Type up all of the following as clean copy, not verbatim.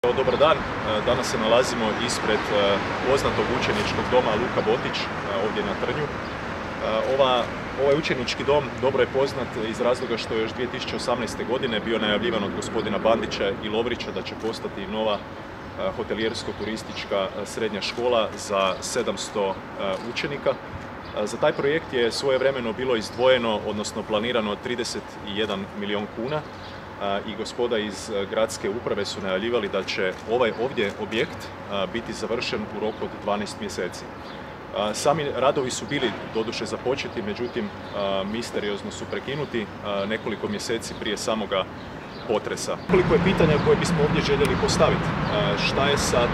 Dobar dan, danas se nalazimo ispred poznatog učeničkog doma Luka Botić, ovdje na Trnju. Ovaj učenički dom dobro je poznat iz razloga što je još 2018. godine bio najavljivan od gospodina Bandića i Lovrića da će postati nova hotelijersko-turistička srednja škola za 700 učenika. Za taj projekt je svojevremeno bilo izdvojeno, odnosno planirano 31 milijun kuna i gospoda iz gradske uprave su najavljivali da će ovaj ovdje objekt biti završen u roku od 12 mjeseci. Sami radovi su bili doduše započeti, međutim misteriozno su prekinuti nekoliko mjeseci prije samoga potresa. Koliko je pitanja koje bismo ovdje željeli postaviti? Šta je sa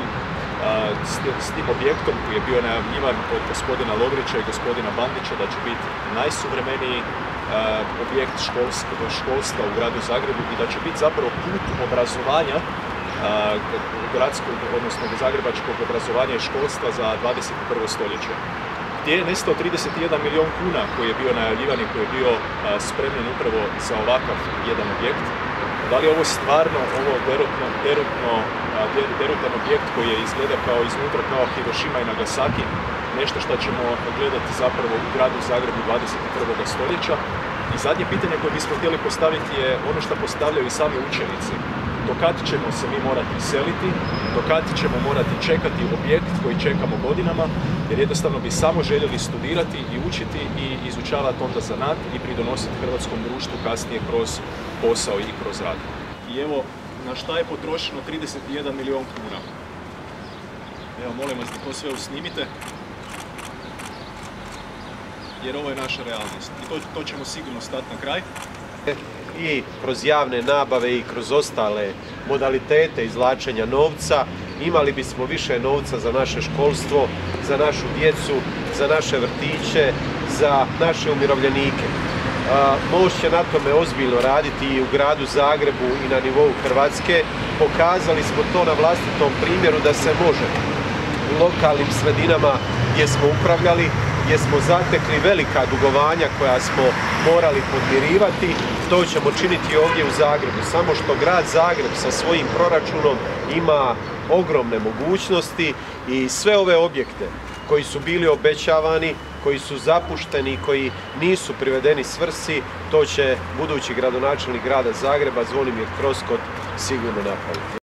s tim objektom koji je bio najavljivan od gospodina Lovrića i gospodina Bandića da će biti najsuvremeniji objekt školstva u gradu Zagrebu i da će biti zapravo put obrazovanja gradskog, odnosno zagrebačkog obrazovanja i školstva za 21. stoljeće. Gdje je nestao 31 milijun kuna koji je bio najavljivan i koji je bio spremljen upravo za ovakav jedan objekt? Da li je ovo stvarno derutan objekt koji je izgleda kao iznutra kao Hirošima i Nagasaki, nešto što ćemo gledati zapravo u gradu Zagrebu 21. stoljeća? I zadnje pitanje koje bismo htjeli postaviti je ono što postavljaju i sami učenici. Do kad ćemo se mi morati iseliti, do kad ćemo morati čekati objekt koji čekamo godinama, jer jednostavno bi samo željeli studirati i učiti i izučavati onda zanat i pridonositi hrvatskom društvu kasnije kroz posao i kroz rad. I evo, na šta je potrošeno 31 milijun kuna. Evo, molim vas da to sve usnimite, jer ovo je naša realnost i to ćemo sigurno stati na kraj. I kroz javne nabave i kroz ostale modalitete izvlačenja novca imali bismo više novca za naše školstvo, za našu djecu, za naše vrtiće, za naše umirovljenike. Most će na tome ozbiljno raditi i u gradu Zagrebu i na nivou Hrvatske. Pokazali smo to na vlastitom primjeru da se može u lokalnim sredinama gdje smo upravljali, gdje smo zatekli velika dugovanja koja smo morali podmirivati, to ćemo činiti ovdje u Zagrebu. Samo što grad Zagreb sa svojim proračunom ima ogromne mogućnosti i sve ove objekte koji su bili obećavani, koji su zapušteni, koji nisu privedeni svrsi, to će budući gradonačelnik grada Zagreba Zvonimir Troskot sigurno napraviti.